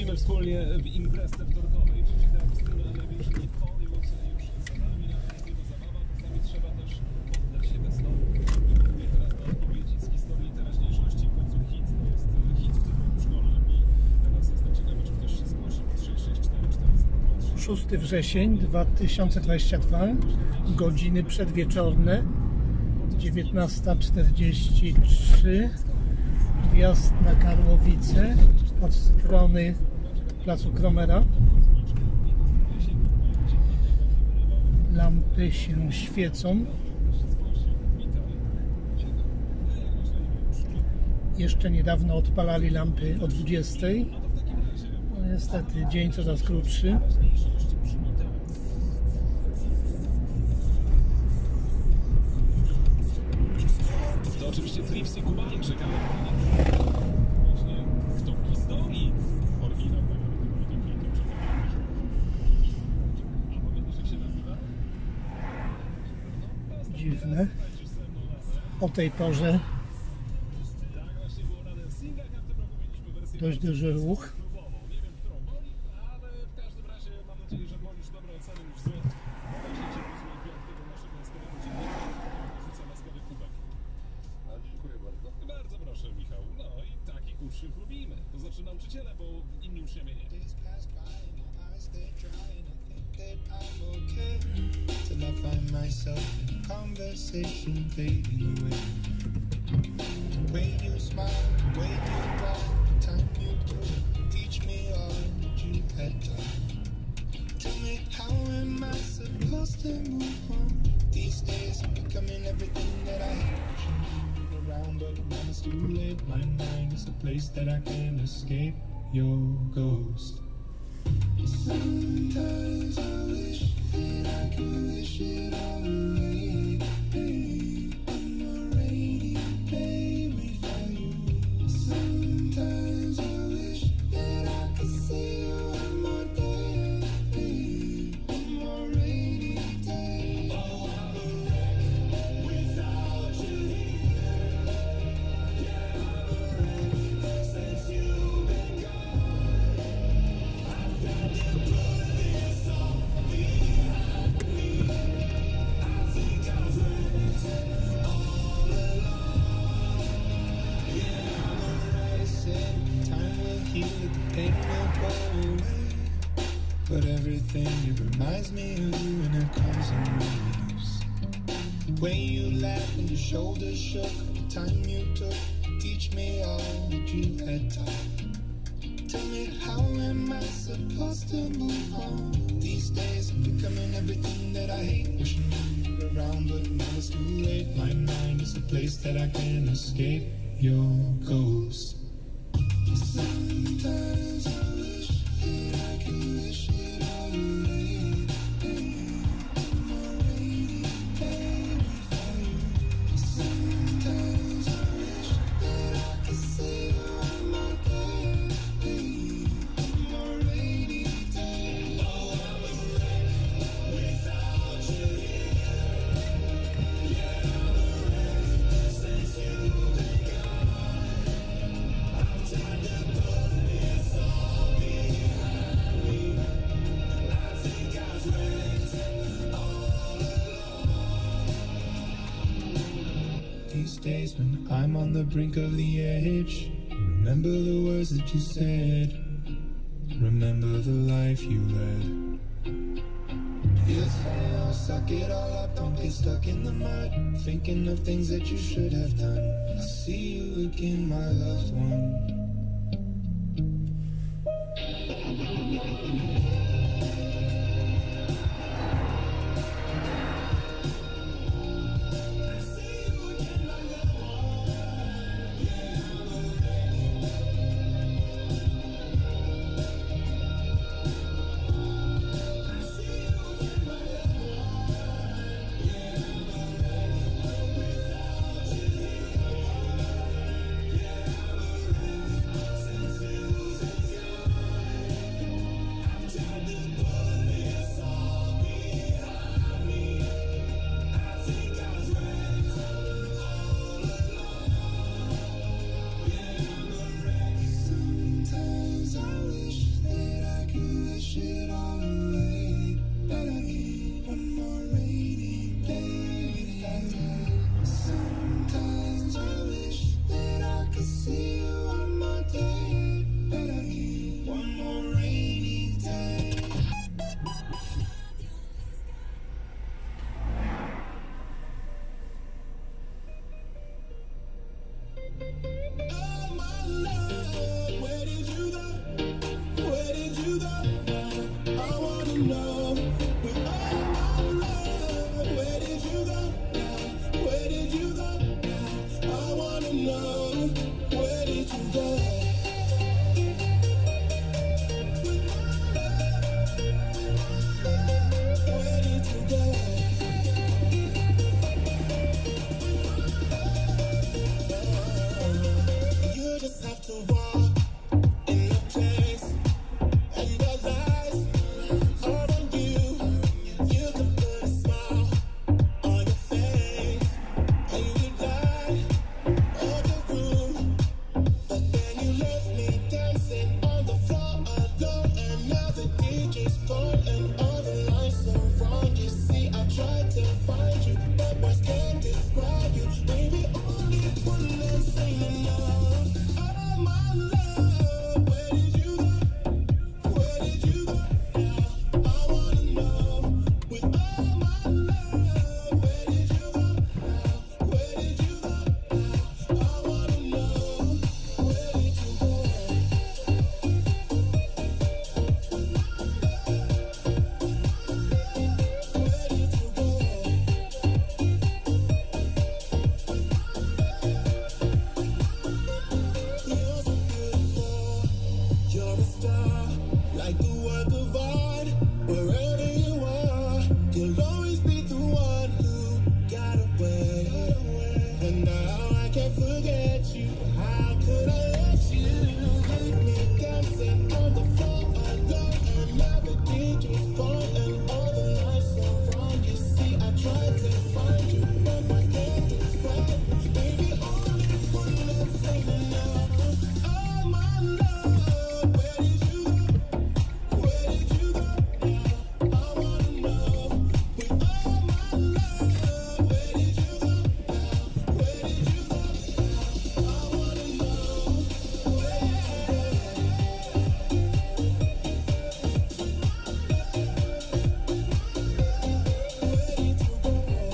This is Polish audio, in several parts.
Wchodzimy wspólnie w imprezę wtorkowej, czyli tam stylu Elevation i Hollywood już za nami, natomiast jego zabawa, czasami trzeba też poddać się testowi. Mówię teraz na odpowiedzi z historii i teraźniejszości, w końcu hit to jest hit w tym szkole i teraz jestem ciekawy, czy ktoś się zgłosi po 3644023. 6 wrzesień 2022, godziny przedwieczorne, 19:43, wjazd na Karłowice od strony placu Kromera. Lampy się świecą. Jeszcze niedawno odpalali lampy o 20. No niestety dzień coraz krótszy. To oczywiście Trips i Kubańczyk, ale właśnie kto w historii oryginał tego klipu a powiedzmy, jak się nazywa? Dziwne. O tej porze dość duży ruch. Nie wiem, którą woli, ale w każdym razie mam nadzieję, że wolisz dobre oceny niż złe. Właśnie cię piątkę do naszego laskowego dziennika. Wrzucę laskowy kubek. A dziękuję bardzo. Bardzo proszę, Michał. No i takich uczniów lubimy. To znaczy nauczyciele, bo inni uczniowie nie. Till I find myself in a conversation fading away. Way you smile, way you walk, time you took, teach me all that you had done. Tell me, how am I supposed to move on? These days I'm becoming everything that I hate. Move around, but when it's too late, my mind is a place that I can't escape your ghost. Sometimes I wish that I could wish it all away. On the rainy day without you. Sometimes I wish that I could see you one more day. One more rainy day. Oh, I'm a wreck without you here. Yeah, I'm a wreck since you've been gone. I've got to put this all behind me. I think I've wrecked all along. Yeah, I'm a wreck. Said time will heal it, the pain will go away. But everything, it reminds me of you when it comes in waves. The way you laughed and your shoulders shook, the time you took to teach me all that you had taught. Tell me, how am I supposed to move on? These days I'm becoming everything that I hate. Wishing you were around, but now it's too late. My mind is a place that I can't escape your ghost. Sometimes I wish that I could wish it all away. On a rainy day without you. Sometimes I wish that I could see you one more day. One more rainy day. Oh, I'm a wreck without you here. Yeah, I'm a wreck since you've been gone. I'm trying to put this all behind me. I think I've wrecked all along. These days when I'm on the brink of the edge, remember the words that you said. Remember the life you led. Yes, I'll suck it all up, don't get stuck in the mud, thinking of things that you should have done. I'll see you again, my loved one. Oh my love, where did you go? Where did you go? I wanna know. With all my love, where did you go? Where did you go? I wanna know. Where did you go? Where did you go? You just have to walk in the place, and the lights are on you. You can put a smile on your face, and you light up the room. But then you left me dancing on the floor alone, and now the DJ's gone, and all the lights are wrong. You see, I tried to find you, but words can't describe you. Baby, only one less ain't enough. Oh my love, where did you go? Where did you go? I wanna know. With all my love, where did you go? Where did you go? I wanna know. Where did you go? Where did you go? You're so beautiful, you're a star, like the work of art. Wherever you are, you'll always be the one who got away. And now I can't forget you. How could I let you leave me dancing on the floor alone? And now the DJ's gone, and all the lights are wrong. You see, I tried to find you, but my can't describe. Baby, only one less ain't enough. Oh my love, where did you go? Where did you go? I wanna know. With all my love, where did you go? Where did you go? I wanna know. Where did you go? Where did you go?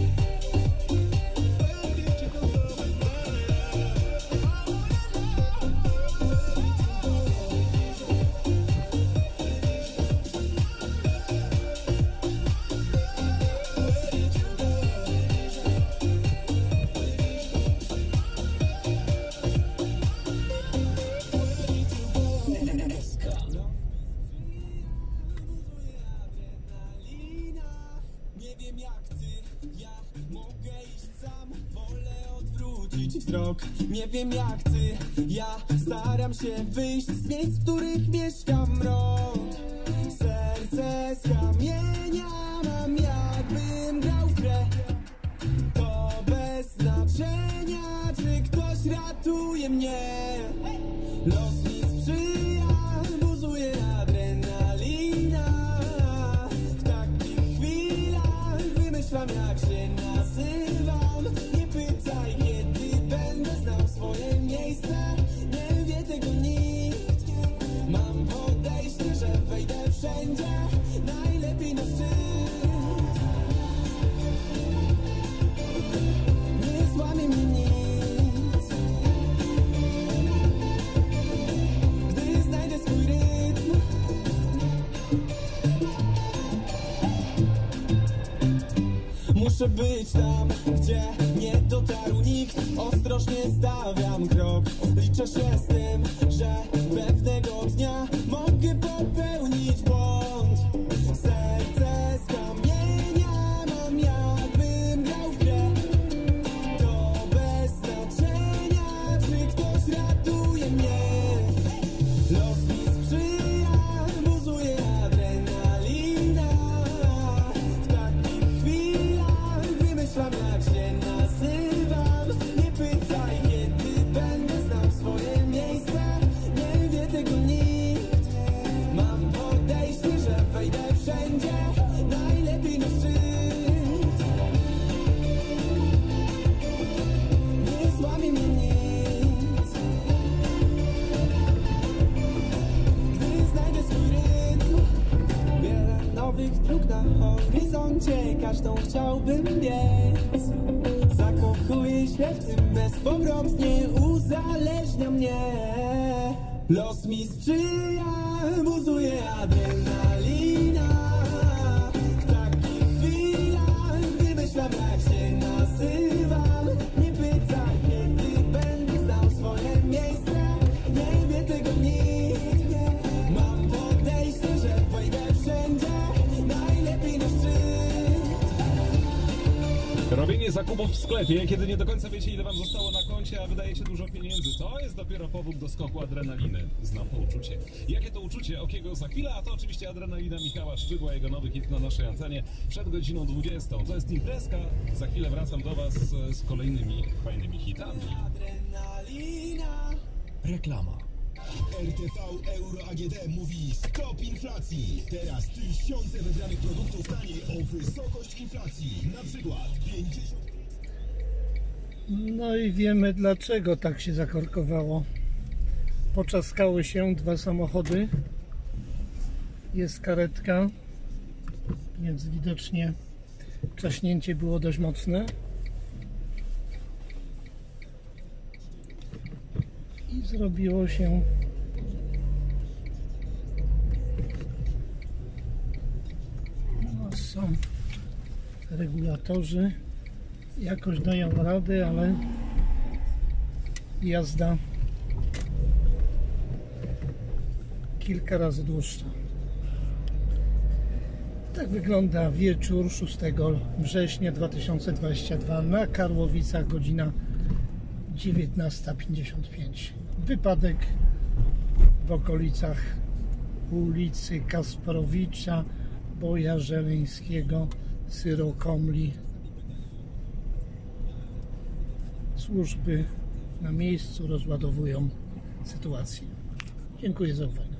Where did you go with my love? I wanna Nie wiem jak ty, ja mogę iść sam, wolę odwrócić wzrok. Nie wiem jak ty, ja staram się wyjść z miejsc, w których mieszka mrok. Serce z kamienia mam, jakbym grał w grę. To bez znaczenia, czy ktoś ratuje mnie. Los mi sprzyja, buzuje adrenalina. W takich chwilach wymyślam jak się nazywam. Nie pytaj kiedy będę znał swoje miejsce. Nie wie tego nikt. Mam podejście, że wejdę wszędzie. Najlepiej na szczyt. Nie złamie mnie nic. Gdy znajdę swój rytm. Muszę być tam, gdzie nie dotarł nikt. Ostrożnie stawiam krok. Liczę się z tym, że pewnego dnia mogę popełnić błąd. Serce z kamienia mam, jakbym grał w grę. To bez znaczenia, czy ktoś ratuje mnie. Los mi sprzyja, buzuje adrenalina. W takich chwilach wymyślam jak się nazywam. Nie pytaj kiedy będę znał swoje miejsce. Nie wie tego nikt. Mam podejście, że wejdę wszędzie. Najlepiej na szczyt. Nie złamie mnie nic. Gdy znajdę swój rytm. Wiele nowych dróg na horyzoncie, każdą chciałbym biec. zakochuję się w tym bezpowrotnie, uzależnia mnie. Los mi sprzyja, buzuje adrenalina. W takich chwilach wymyślam, jak się nazywam. Nie pytaj, kiedy będę znał swoje miejsce. Nie wie tego nikt. Mam podejście, że wejdę wszędzie, najlepiej na szczyt. Robienie zakupów w sklepie, kiedy nie do końca wiecie, ile wam zostało na koncie, a wydajecie dużo pieniędzy, to jest dopiero powód do skoku adrenaliny. Znam to uczucie. Jakie to uczucie? O kiego za chwilę, a to oczywiście adrenalina Michała Szczygła, jego nowy hit na naszej antenie przed godziną 20. To jest imprezka. Za chwilę wracam do was z kolejnymi fajnymi hitami. Adrenalina. Reklama. RTV Euro AGD mówi stop inflacji. Teraz tysiące wybranych produktów taniej o wysokość inflacji. Na przykład 50... No i wiemy, dlaczego tak się zakorkowało. Poczaskały się dwa samochody. Jest karetka, więc widocznie czaśnięcie było dość mocne. I zrobiło się są regulatorzy, jakoś dają radę, ale jazda kilka razy dłuższa. Tak wygląda wieczór 6 września 2022 na Karłowicach, godzina 19:55. Wypadek w okolicach ulicy Kasprowicza, Boja Żeleńskiego, Syrokomli. Służby na miejscu rozładowują sytuację. Dziękuję za uwagę.